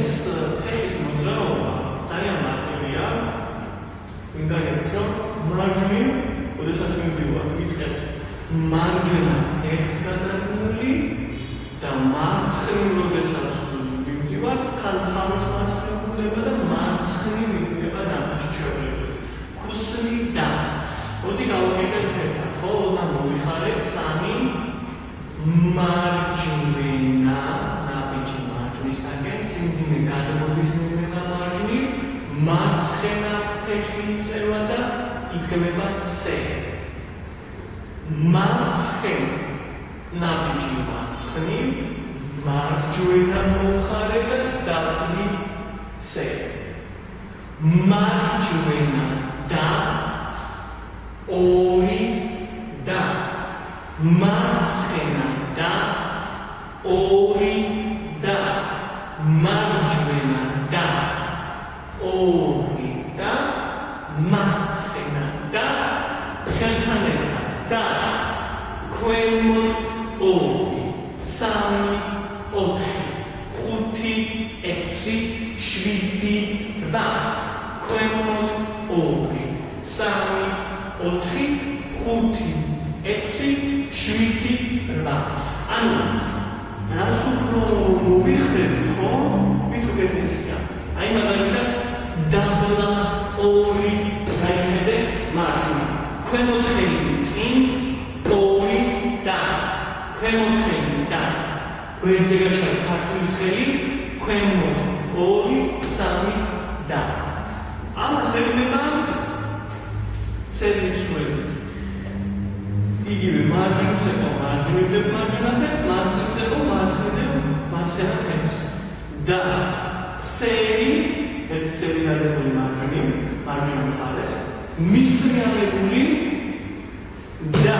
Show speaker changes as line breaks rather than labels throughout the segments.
ეს ფეხის მოძრაობა ძალიან მარტივია. ვინდაით რომ მარჯვნივ, როდესაც მივდივართ, ვიწყებთ მარჯვენა ფეხს გადადგმული და მარცხნივ, როდესაც ვივდივართ, თან თავის მარცხნივ ვუძება და მარცხნივ ვივდება ნაბიჯი ჩვეულებრივ. ქუსლიდა. მოდი გავაკეთებთ ერთად, ხო? უნდა მოვიხარეთ 3 მარჯვენა ნაბიჯი მარჯვნისაკენ, სიმძიმე გადმოდის მივება მარჯვნივ, მარცხენა ფეხი იწევა და იდგმება C. მარცხენა ნაბიჯი მარცხნივ, მარჯვენა მოვხარებთ დავდგი C. მარჯვენა და 2 და მარცხენა და 2 და მარჯვენა და 2 და მარცხენა და ხელთან ერთად და ქვემოთ 2 3 4 5 6 7 8 ქვემოთ 2 3 4 5 6 7 8 ანუ რაც უფრო მოვიხრებით, ხო? მით უკეთესია. აი მაგალითად დაბლა 2 გაიხედეთ მარჯვნივ. ქვემოთ ხელი წინ 2 და ქვემოთ ხელი და გვერდზე გაშალე ქართულის ხელი ქვემოთ 2 3 და ამას ეუბნება ცელიშველი. იგივე მარჯვნივ მარჯვნივ მარჯვენა ფეხს, მარცხნივ მარცხენა ფეხს. და ცელი, ერთი ცელი გადაგული მარჯვნივ, მარჯვენა მხარეს, მისრიალებული და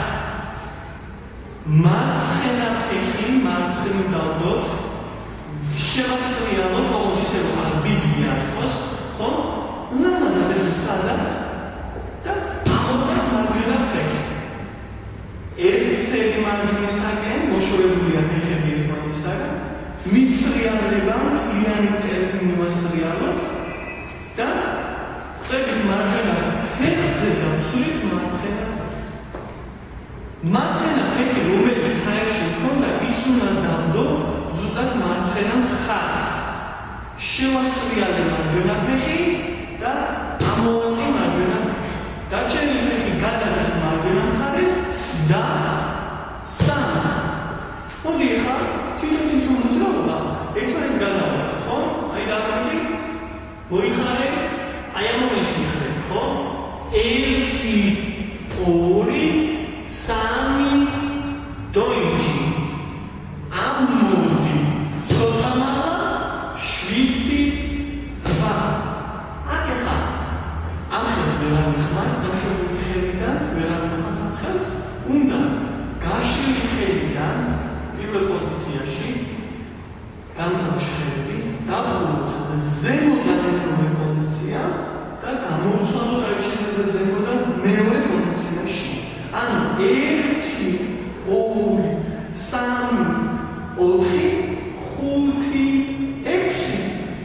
მარცხენა ფეხი მარცხნივ დავდოთ, შევასრიალოთ, როგორც ისე რომ არ ბიზგია იყოს, ხო? ლამაზად ეს სადაც და ამოდით მარჯვენა ფეხი. ერთი ცელი მარჯვნისაკენ მოშორებულია ფეხები ერთმანეთისაგან, მისრიალება მთლიანი ტელფი მივასრიალოთ და ხდებით მარჯვენა ფეხზე დავსულით მარცხენა ფეხს. მარცხენა ფეხი, რომელიც ჰაერში მქონდა, ის უნდა დავდო ზუსტად მარცხენა მხარეს. შევასრიალე მარჯვენა ფეხი და ამოვაყრი მარჯვენა ფეხი. დარჩენილი ფეხი გადადის მარჯვენა მხარეს და 3. მოდი ახლა თვითონ მოძრაობა ერთმანეთს გადავარდეთ, ხო? აი დავარდი, მოიხარე, აი ამ მომენტში ხრებ, ხო? 1 2 3 დოიჯი. ამოდი, ცოტა მალა 7 8. აქ ახლა ამ ხელს ვეღარ მიხმართ, დაშვებული ხელიდან ვეღარ მიხმართ ამ ხელს. უნდა გაშლილი ხელიდან პირველ პოზიციაში გამკლავში ხელები დავხუროთ ზემოდან მეორე პოზიცია და გამოვცვალოთ აიჩინებდა ზემოდან მეორე პოზიციაში. ანუ 1 2 3 4 5 6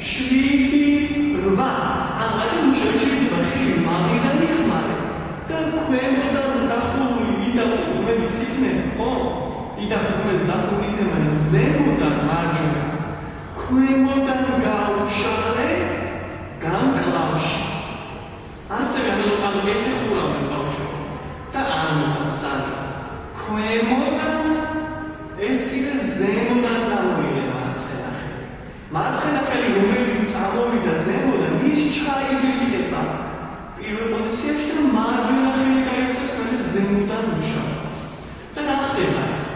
7 8. ანუ აი შეიძლება ხელი მაგიდან იხმარე და ქვემოდან დახურული უმეტეს იქნება, ხო? უმეტეს დახურული იქნება ზემოდან მარჯვენა, ქვემოდან გავშალე გამკლავში. ასევე ანუ ესე ხურავენ ბავშვები და ამიტომ სად ქვემოდან ეს კიდე ზემოდან წამოვიდა მარცხენა ხელი. მარცხენა ხელი რომელიც წამოვიდა ზემოდან, ის ჩაიგრიხება პირველ პოზიციაში და მარჯვენა ხელი გაიწყებს ზემოდან მუშაობას. და რა ხდება ახლა?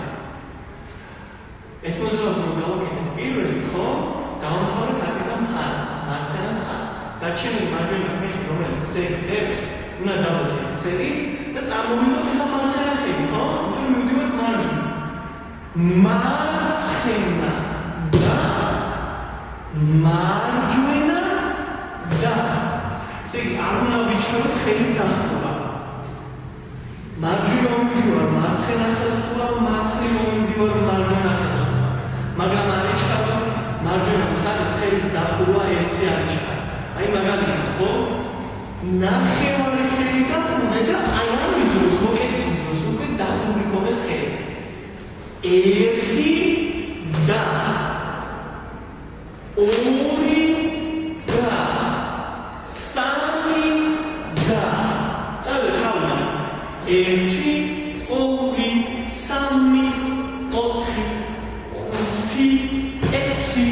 ეს მოძრაობა გავაკეთეთ პირველი, ხო? დავამთავრეთ აქედან მხარეს, მარცხენა მხარეს. დარჩენილი მარჯვენა ფეხი, რომელიც ზეგდებს, უნდა დავუდგეთ ცელი და წარმოვიდოთ ახლა მარცხენა ხელი, ხო? იმიტომ რომ მივდივართ მარჯვნივ. მარცხენა და მარჯვენა და ესე იგი არ უნდა ვიჩქაროთ ხელის დახურვა. მარჯვნივ მივდივარ მარცხენა ხელს ხურავ, მარცხნივ მივდივარ მარჯვენა ხელს ხურავ. მაგრამ არ იჩქაროთ მარჯვენა მხარეს ხელის ესე არის ჩქარა. აი მაგალითად ხო ნახევარი ხელი დახურე და აი ამის დროს მოკეცის დროს უკვე დახურული ქონდეს ხელი. 1 და 2 და 3 და წავე თავიდან 1 2 3 4 5 6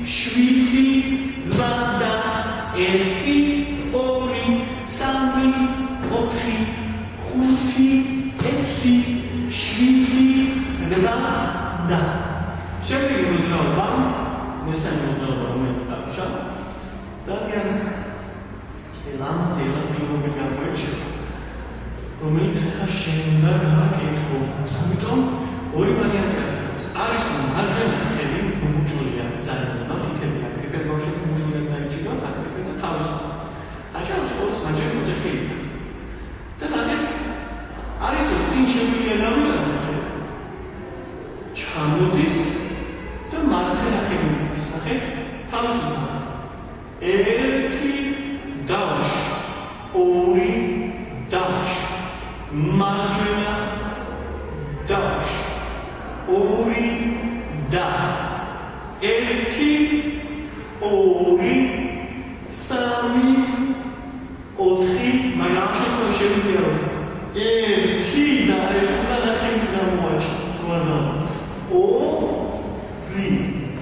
7 8 და 1 2 3 4 5 6 7 და შემდეგი მოძრაობა მესამე მოძრაობა რომელიც დავშა ძალიან ლამაზი ელასტიურობით გამოირჩევა რომელიც ახლა შენ უნდა გააკეთო ამიტომ ორი ვარიანტი არსებობს არის რომ მარჯვენა ხელი მუჭულია ძალიან უნდა თითები აკრიფეთ ბავშვები მუჭულად დაიჭირა აკრიფეთ და თავისუფლად აჩვენო შეხოს მარჯვენა ხელი და ნახეთ არის რომ წინ შეგვიძლია გავიტანოთ ხელი ჩამოდის და მარცხენა ხელი მიდის ნახეთ თავისუფლად 1 დავშ 2 დავშ მარჯვენა დავშ 2 და 1 2 3 4 მაგრამ შეხვედრა შეიძლება რომ 1 და ეს უკანა ხელი გამოაჩინო თუ არა 2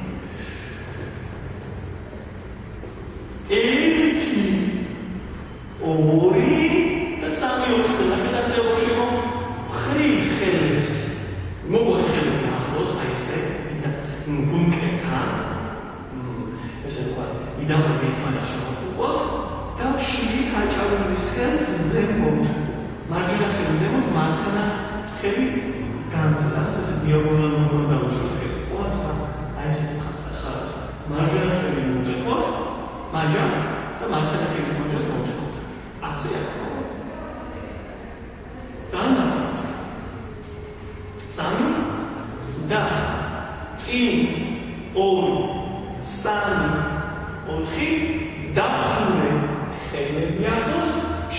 და 3 ოთხზე ნახეთ ბავშვებო ხრით ხელებს მოგოდი ხელები ახლოს აი ესე და ბუნკერთან ესე ვთქვა იდამები თვალა შევაკუპოთ და შვილი გაჭარულის ხელს ზემოთ მარჯვენა ხელი ზემოთ მარცხენა ხელი განზე რაც ესე დიაგონალურად უნდა დავუშვათ ხელი ხო აი ესე ხალხს მარჯვენა ხელი მოვდეხოთ მაჯა და მარცხენა ხელის მოჭრას მოვდეხოთ ასე ახლა ძალიან სამი და წინ 2 3 4 დახურე ხელები ახლოს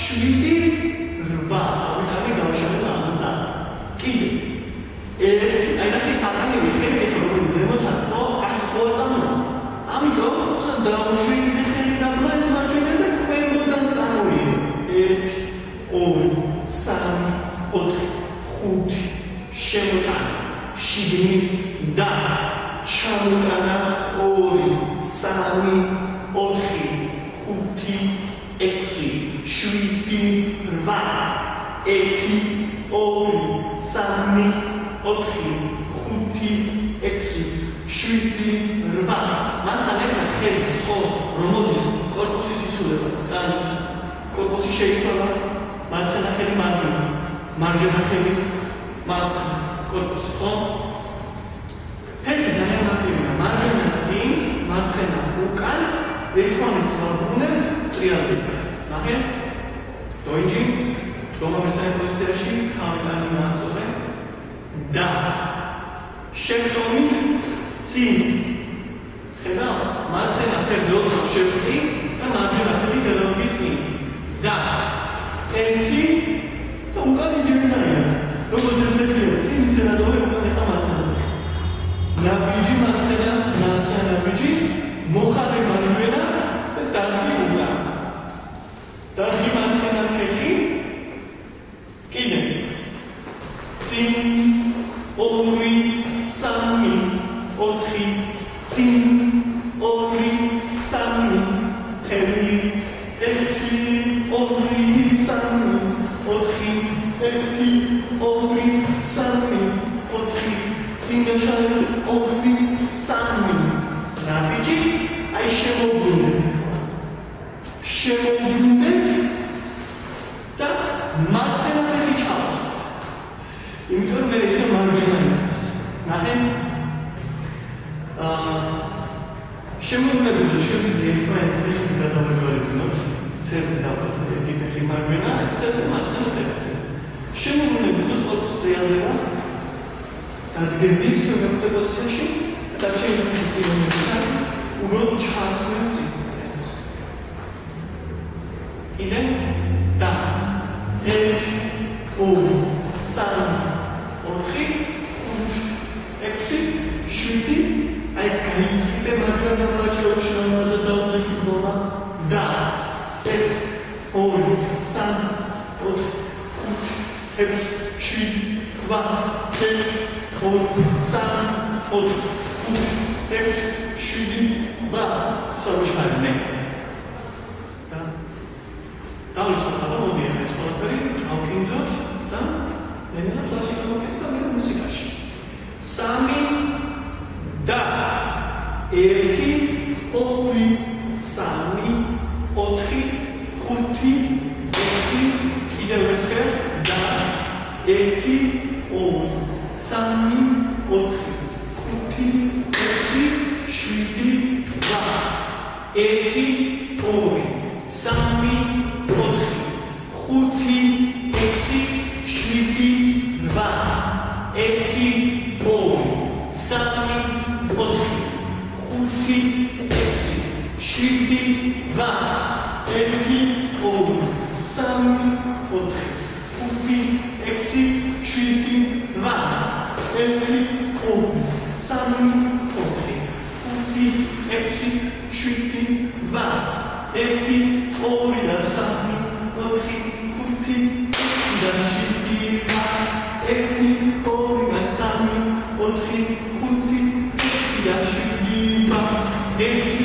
7 8 ამიტომი გავშალება ამასა კიდე 1 აი ნახე საკანები ხელი ხო რომ ზემოთან ხო ასე ხო წამო ამიტომ დაუშვი ხელი და ბლეს მარჯვენა და ქვემოდან წამოვიდე 1 2 3 4 5 შემოტან შიგნით და ჩამოტანა 2 3 4 5 6 7 8 1 2 3 4 5 6 7 8 მასთან ერთად ხელის ხო რომ მოდის კორპუსის ისულება და ის კორპუსი შეიცვალა მარცხენა ხელი მარჯვენა ხელი მარცხენა კორპუსი ხო ფეხი ძალიან მარტივია მარჯვენა წინ მარცხენა უკან ერთმანეთს ვაბრუნებთ ტრიალებით ნახეთ დოიჯი მესამე პოზიციაში ქავიტანი ასოვე და შევტომით წინ ხედავ მარცხენა ფეხზე ოდნავ შევტი და მარჯვენა ფეხი გადავდი წინ და ერთი და უკან იდივინარიათ როგორც ეს მეთქია წინ სენატორი უკან ეხა მარცხენა ნაბიჯი მარცხენა ნაბიჯი მოხარე მარჯვენა და დარგი უკან დარგი მარცხენა ფეხი კიდე წინ 2 3 4 წინ 2 3 ხელი 1 2 3 4 1 2 3 4 წინ გაჩარე 2 3 ნაბიჯი აი შემოგვინდეთ და მარცხენა ფეხი ჩავწვდით. იმიტომ რომ მე ესე მარჯვენა იწყებს. ნახეთ? შემოგვინდეთ შეგვიძლია ერთმანეთს გადავაჯვარებინოთ. ცერზე დავყოთ ერთი ფეხი მარჯვენა, ცერზე მარცხენა ფეხი. შემოგვინდეთ ის კორპუსი რეალდება. დადგები სიუჟეტ პოზიციაში და ჩემი წინომეცი უბრალოდ ჩასწევ წინ. είναι τα σαν όχι έξι σιούτι აი გაიწკიდე მაგრამ დამაჩეუში ამაზე დავდექი გოლა და ორი სამ ოთხი έξι შვიდი რვა ორი სამ ოთხი έξι შვიდი რვა სოჩარი მე და დავიწყოთ ახლა მოდი ახლა ეს ყველაფერი ჩავქიმზოთ და მენა ფლაში გამოვიდეთ და მე მუსიკაში სამი და ერთი ორი სამი ოთხი ხუთი ექვსი კიდევ ერთხელ და ერთი ორი სამი ოთხი ხუთი ექვსი შვიდი რვა ერთი ორი სამი ოთხი ხუთი ექვსი შვიდი რვა ერთი ორი სამი ოთხი ხუთი ექვსი შვიდი რვა ერთი ორი სამი ოთხი ხუთი ექვსი შვიდი რვა ერთი ორი სამი ოთხი ხუთი ექვსი შვიდი რვა ერთი ორი და სამი ოთხი ხუთი ექვსი და შვიდი რვა ერთი ორი და სამი ოთხი ხუთი ექვსი და შვიდი რვა ერთი